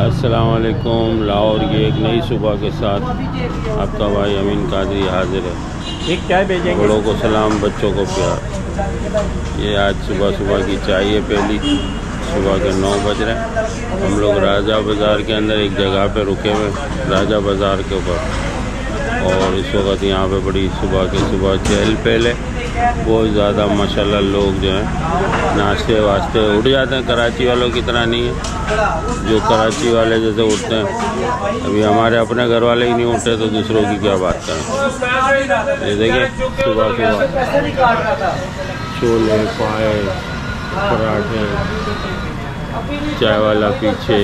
अस्सलाम वालेकुम। लाहौर की एक नई सुबह के साथ आपका भाई अमीन कादरी हाजिर है। एक चाय भेजेंगे। बड़ों को सलाम, बच्चों को प्यार। ये आज सुबह सुबह की चाय है, पहली सुबह के 9 बज रहे हैं। हम लोग राजा बाज़ार के अंदर एक जगह पे रुके हुए, राजा बाज़ार के ऊपर, और इस वक्त यहाँ पे बड़ी सुबह के सुबह चहल पहल है। बहुत ज़्यादा माशाल्लाह लोग जो हैं नाश्ते वास्ते उठ जाते हैं। कराची वालों की तरह नहीं है जो कराची वाले जैसे उठते हैं। अभी हमारे अपने घर वाले ही नहीं उठे तो दूसरों की क्या बात करें। ये देखिए सुबह सुबह छोले, पाए, पराठे, चाय वाला पीछे,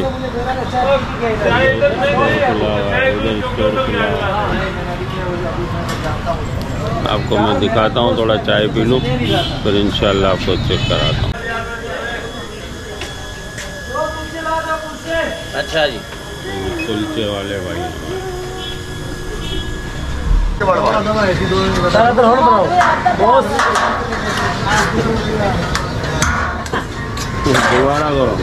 स्टोर खुला। आपको मैं दिखाता हूँ, थोड़ा चाय पी लूँ फिर इंशाल्लाह आपको चेक कराता हूँ। अच्छा जी, कुलचे वाले भाई दोबारा करो।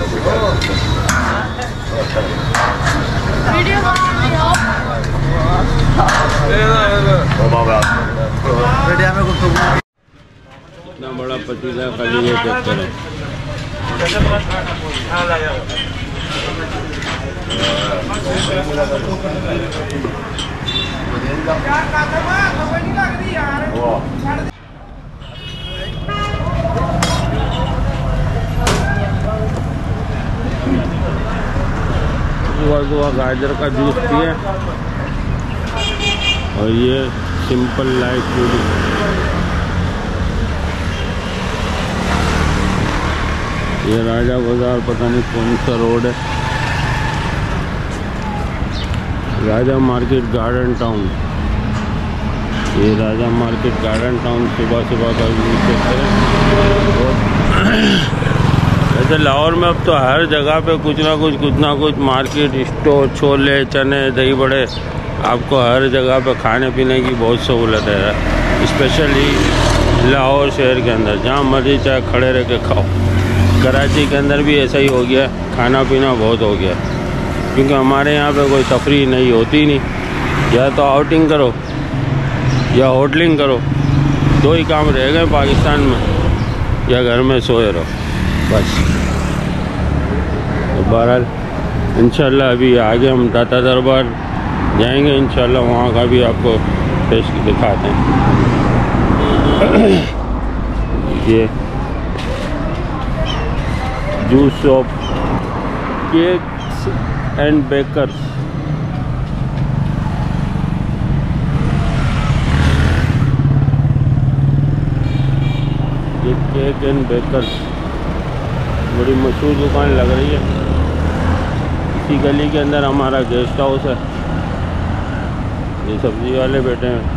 इतना बड़ा पतीला खाली ये चेक करें। सुबह गाजर का जूस पिए और ये सिंपल लाइफ फूड। ये राजा बाज़ार पता नहीं कौन सा रोड है, राजा मार्केट गार्डन टाउन। ये राजा मार्केट गार्डन टाउन सुबह सुबह का व्यू चेक करें। वैसे लाहौर में अब तो हर जगह पे कुछ ना कुछ मार्केट, स्टोर, छोले, चने, दही बड़े, आपको हर जगह पे खाने पीने की बहुत सहूलत है। स्पेशली लाहौर शहर के अंदर जहाँ मर्जी चाहे खड़े रह के खाओ। कराची के अंदर भी ऐसा ही हो गया, खाना पीना बहुत हो गया, क्योंकि हमारे यहाँ पे कोई तफरीह नहीं होती नहीं। या तो आउटिंग करो या होटलिंग करो, दो ही काम रह गए पाकिस्तान में, या घर में सोए रहो बस। तो बहरहाल इंशाल्लाह अभी आगे हम दाता दरबार जाएंगे, इंशाल्लाह वहाँ का भी आपको टेस्ट दिखाते हैं। ये juice shop, cakes and bakers. ये केक एंड बेकर्स बड़ी मशहूर दुकान लग रही है। इसी गली के अंदर हमारा गेस्ट हाउस है। ये सब्जी वाले बैठे हैं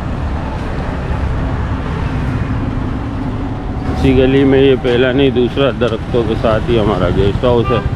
इसी गली में। ये पहला नहीं दूसरा दरख्तों के साथ ही हमारा गेस्ट हाउस है।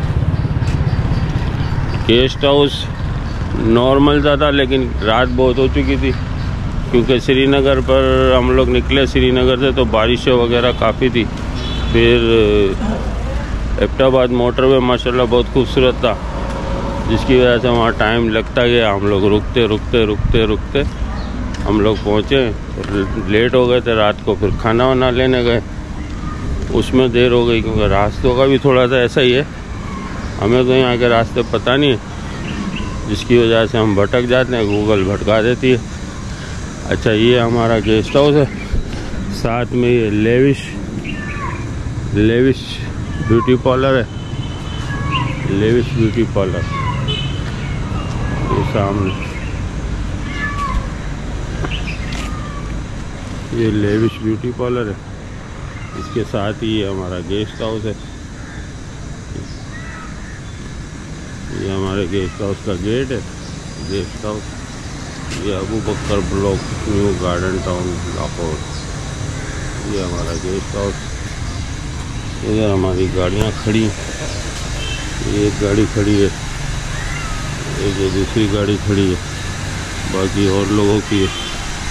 गेस्ट हाउस नॉर्मल सा था, लेकिन रात बहुत हो चुकी थी, क्योंकि श्रीनगर पर हम लोग निकले श्रीनगर से तो बारिशें वगैरह काफ़ी थी। फिर एबटाबाद मोटरवे माशाल्लाह बहुत खूबसूरत था, जिसकी वजह से वहाँ टाइम लगता गया। हम लोग रुकते हम लोग पहुँचे, लेट हो गए थे रात को। फिर खाना वाना लेने गए, उसमें देर हो गई, क्योंकि रास्तों का भी थोड़ा सा ऐसा ही है। हमें तो यहाँ के रास्ते पता नहीं है, जिसकी वजह से हम भटक जाते हैं, गूगल भटका देती है। अच्छा, ये हमारा गेस्ट हाउस है, साथ में ये लेविश ब्यूटी पार्लर है। लेविश ब्यूटी पार्लर ये सामने, ये लेविश ब्यूटी पार्लर है। इसके साथ ही ये हमारा गेस्ट हाउस है। ये हमारे गेस्ट हाउस का गेट है। गेस्ट हाउस ये Abu Bakar Block, New Garden Town, Lahore. ये हमारा गेस्ट हाउस। इधर हमारी गाड़ियाँ खड़ी, एक गाड़ी खड़ी है, एक दूसरी गाड़ी खड़ी है, बाकी और लोगों की है।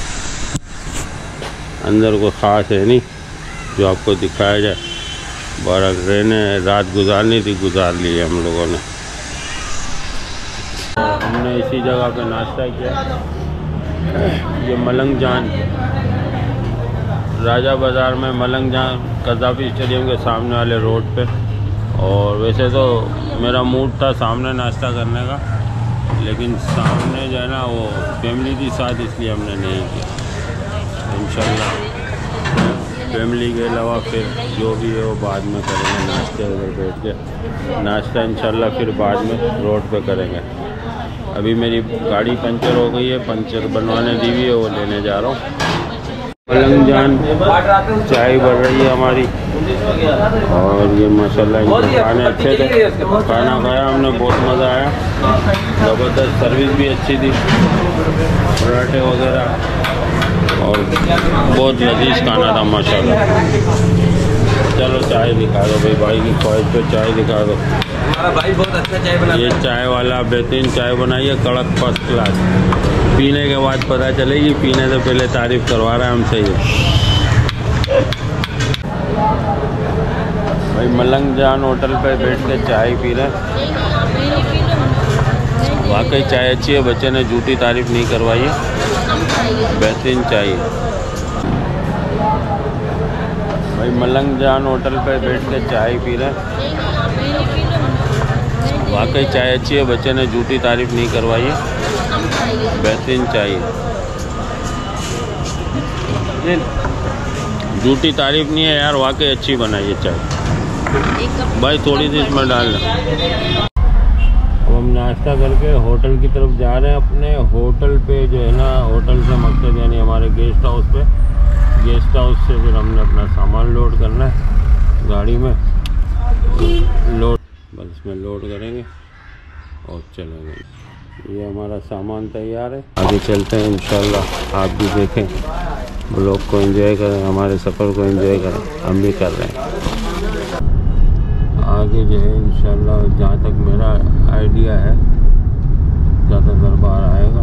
अंदर कोई ख़ास है नहीं जो आपको दिखाया जाए। बाहर रहने रात गुजारनी थी, गुजार ली है हम लोगों ने। हमने इसी जगह पे नाश्ता किया। ये मलंग जान राजा बाज़ार में, मलंग जान कज़ाफ़ी स्टेडियम के सामने वाले रोड पे। और वैसे तो मेरा मूड था सामने नाश्ता करने का, लेकिन सामने जो है ना वो फैमिली थी साथ, इसलिए हमने नहीं किया। इंशाल्लाह फैमिली के अलावा फिर जो भी है वो बाद में करेंगे, नाश्ते उधर बैठ के नाश्ता इंशाल्लाह फिर बाद में रोड पे करेंगे। अभी मेरी गाड़ी पंचर हो गई है, पंचर बनवाने दी हुई है, वो लेने जा रहा हूँ। मलंग जान चाय बढ़ रही है हमारी, और ये माशाल्लाह इनके खाने अच्छे थे, खाना खाया हमने, बहुत मज़ा आया, ज़बरदस्त सर्विस भी अच्छी थी, पराठे वगैरह, और बहुत लजीज खाना था माशाल्लाह। चलो चाय दिखा दो भाई, भाई की ख्वाहिश पे चाय दिखा दो। हमारा भाई बहुत अच्छा चाय बनाता है। ये चाय वाला बेहतरीन चाय बनाई है, कड़क फर्स्ट क्लास। पीने के बाद पता चलेगी, पीने से पहले तारीफ करवा रहा है हमसे ये भाई। मलंग जान होटल पे बैठ के चाय पी रहे, वाकई चाय अच्छी है, बच्चे ने झूठी तारीफ नहीं करवाई है, बेहतरीन चाय है भाई। मलंग जान होटल पे बैठ के चाय पी रहे, वाकई चाय अच्छी है, बच्चे ने झूठी तारीफ नहीं करवाई है, बेहतरीन चाय है, झूठी तारीफ नहीं है यार, वाकई अच्छी बनाई है चाय भाई। थोड़ी सी इसमें डालना। अब हम नाश्ता करके होटल की तरफ जा रहे हैं। अपने होटल पे जो है ना, होटल से मकसद यानी हमारे गेस्ट हाउस पे, गेस्ट हाउस से फिर हमने अपना सामान लोड करना है गाड़ी में, लोड बस इसमें लोड करेंगे और चलेंगे। ये हमारा सामान तैयार है, आगे चलते हैं इंशाल्लाह। आप भी देखें, ब्लॉग को एंजॉय करें, हमारे सफ़र को एंजॉय करें, हम भी कर रहे हैं। आगे जो है इंशाल्लाह, जहाँ तक मेरा आइडिया है, ज़्यादा दरबार आएगा,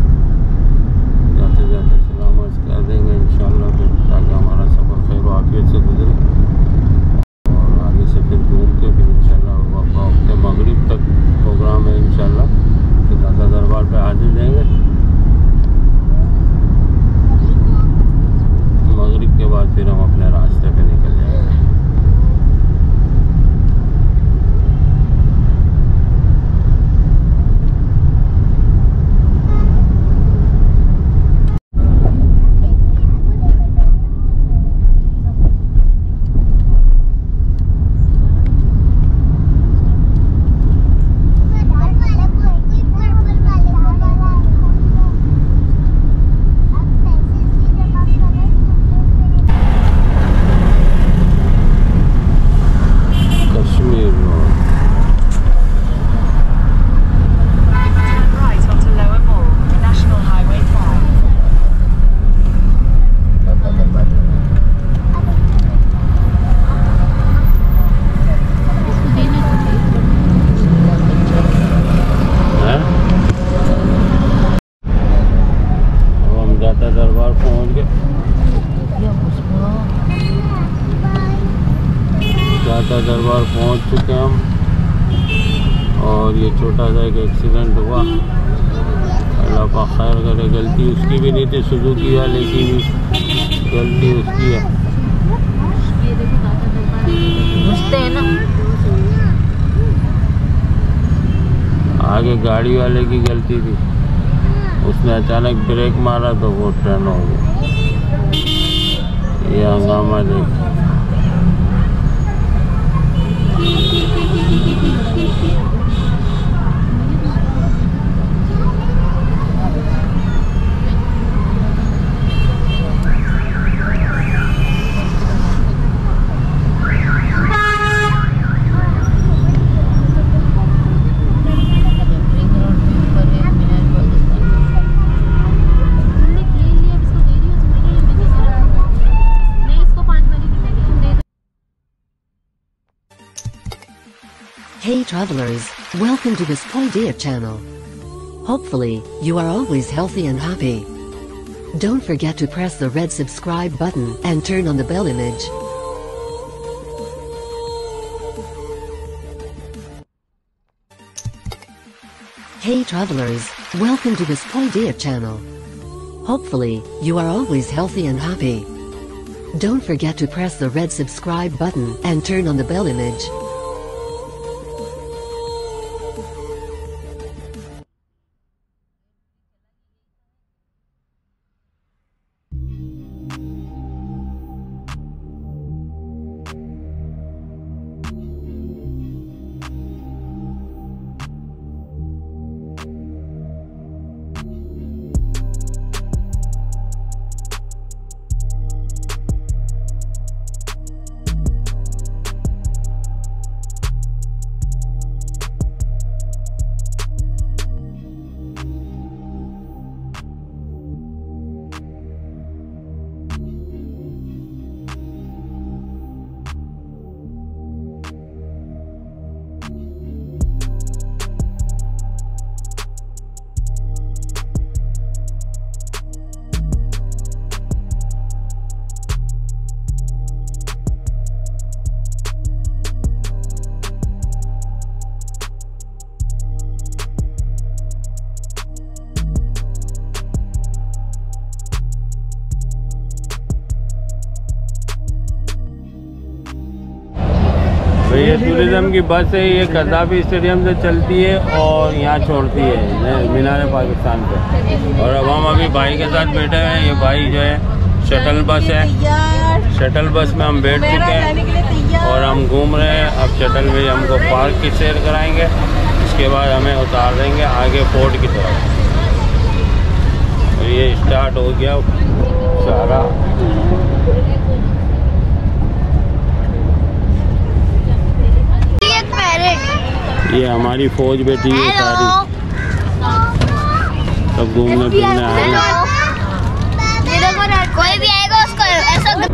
जाते जाते सलामत कर देंगे इंशाल्लाह फिर, ताकि हमारा सफ़र खैर आफियत से गुजरे। और आगे से फिर घूम के फिर इंशाल्लाह वक्त मगरिब तक प्रोग्राम है इंशाल्लाह, फिर दादा दरबार पे हाजिर जाएंगे। मगरिब के बाद फिर हम अपने रास्ते पे निकल जाएंगे। दरबार पहुंच गए, दादा दरबार पहुंच चुके हम। और ये छोटा सा एक एक्सीडेंट हुआ, अल्लाह का खैर करे, गलती उसकी भी नहीं थी, सुजुकी वाले की भी गलती उसकी है। आगे गाड़ी वाले की गलती थी, उसने अचानक ब्रेक मारा तो वो टर्न हो गया। ये हंगामा देख, Hey travelers, welcome to this Idea channel. Hopefully, you are always healthy and happy. Don't forget to press the red subscribe button and turn on the bell image. Hey travelers, welcome to this Poldia channel. Hopefully, you are always healthy and happy. Don't forget to press the red subscribe button and turn on the bell image. ये tourism की bus है, ये कज़ाफ़ी stadium से चलती है और यहाँ छोड़ती है मीनार पाकिस्तान पे। और अब हम अभी भाई के साथ बैठे हुए हैं। ये भाई जो है शटल बस है, शटल बस में हम बैठ चुके हैं और हम घूम रहे हैं। अब शटल में हमको पार्क की सैर कराएंगे, उसके बाद हमें उतार देंगे आगे फोर्ट की तरफ। और ये स्टार्ट हो गया सारा। ये हमारी फौज बैठी है सारी, सब घूमने फिरने आए हैं। कोई भी आएगा उसको ऐसा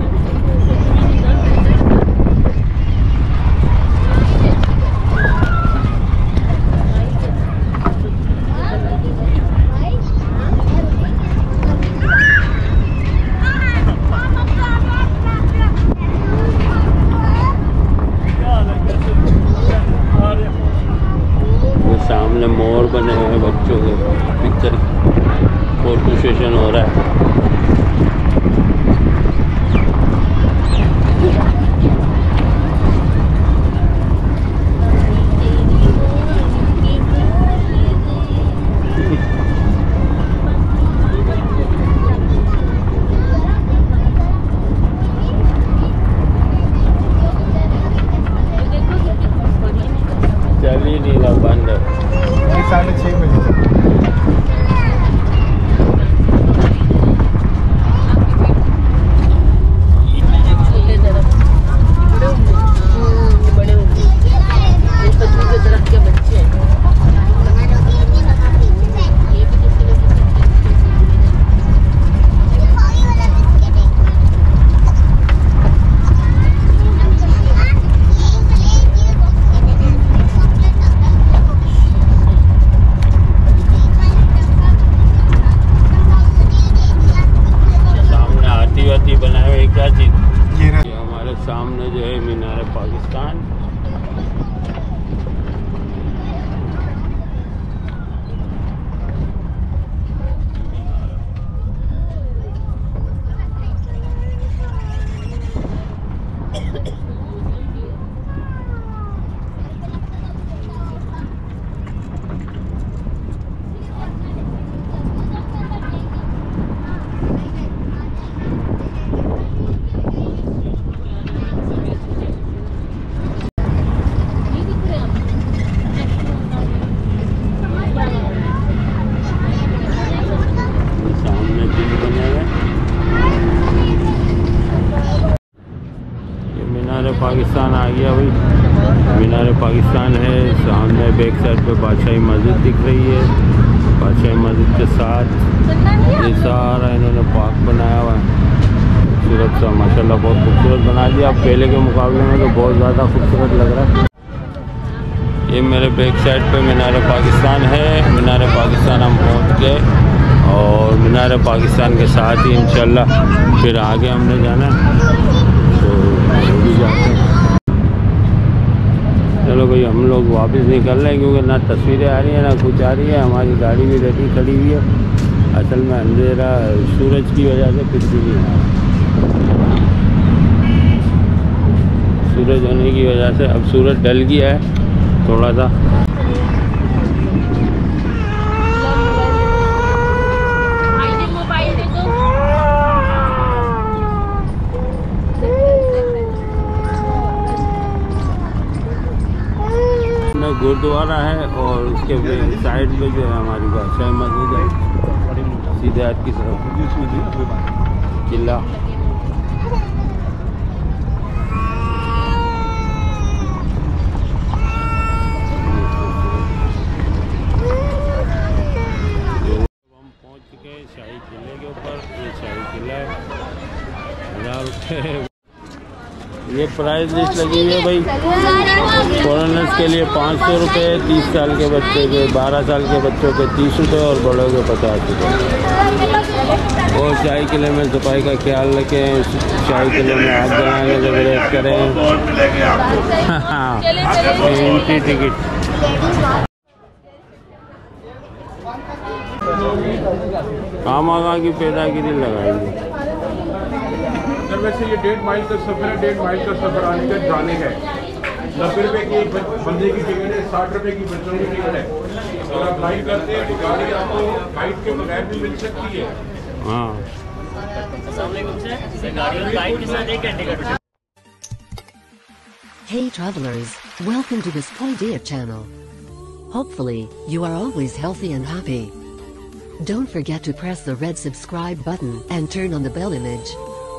सामने मोर बने हुए हैं, बच्चों के पिक्चर फोटो सेशन हो रहा है। चलिए नीला बंद है। 6:30 बजे। बनाए हुए क्या चीज़, ये हमारे सामने जो है मीनार पाकिस्तान। पाकिस्तान आ गया भाई, मीनार पाकिस्तान है सामने। बैक साइड पे बादशाही मस्जिद दिख रही है। बादशाही मस्जिद के साथ ये सारा इन्होंने पार्क बनाया हुआ है, खूबसूरत सा, माशाल्लाह बहुत खूबसूरत बना दिया। अब पहले के मुकाबले में तो बहुत ज़्यादा खूबसूरत लग रहा है। ये मेरे बैक साइड पे मीनार पाकिस्तान है। मीनार पाकिस्तान हम पहुँच गए और मीनार पाकिस्तान के साथ ही इंशाल्लाह फिर आगे हमने जाना है, तो भी जाते हैं। चलो भाई हम लोग वापस निकल रहे हैं क्योंकि ना तस्वीरें आ रही हैं ना कुछ आ रही है। हमारी गाड़ी भी रेडी खड़ी हुई है। असल में अंधेरा सूरज की वजह से कुछ भी नहीं आ रहा, सूरज होने की वजह से। अब सूरज ढल गया है थोड़ा सा। गुरुद्वारा है और उसके साइड में जो है हमारी बादशाह मस्जिद है, सीधे हाथ की तरफ किला। हम पहुंच चुके हैं शाही किले के ऊपर। ये शाही किला है, 1000 रुपये ये प्राइस लिस्ट लगी हुई है भाई। फॉरेनर्स के लिए 500 रुपये, 30 साल के बच्चे के, 12 साल के बच्चों के 30 रुपये और बड़ों के 50 रुपये। और शाही किले में सफाई का ख्याल रखें, शाही किले में आग जलाने से गुरेज करें। एंट्री टिकट कहाँ की पैदागिरी लगाएंगे। सर वैसे ये 1.5 माइल का सफ़र है, 1.5 माइल का सफ़र आने का जाने है। 90 रुपये की एक बंदे की टिकट है, 60 रुपये की बच्चों की टिकट है। अगर आप लाइन करते हैं तो गाड़ी आपको गाइड के बगैर भी मिल सकती है। हाँ Hey travelers, welcome to this Poldia channel. Hopefully, you are always healthy and happy. Don't forget to press the red subscribe button and turn on the bell image.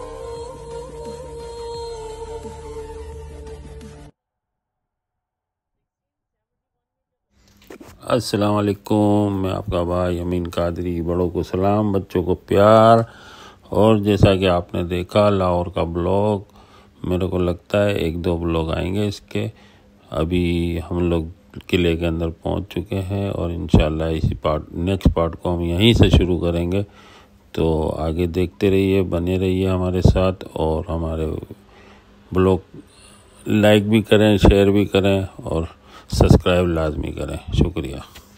अस्सलाम वालेकुम, मैं आपका भाई अमीन कादरी। बड़ों को सलाम, बच्चों को प्यार। और जैसा कि आपने देखा लाहौर का ब्लॉग, मेरे को लगता है 1-2 ब्लॉग आएंगे इसके। अभी हम लोग किले के अंदर पहुंच चुके हैं और इंशाल्लाह इसी नेक्स्ट पार्ट को हम यहीं से शुरू करेंगे। तो आगे देखते रहिए, बने रहिए हमारे साथ और हमारे ब्लॉग लाइक भी करें, शेयर भी करें और सब्सक्राइब लाजमी करें। शुक्रिया।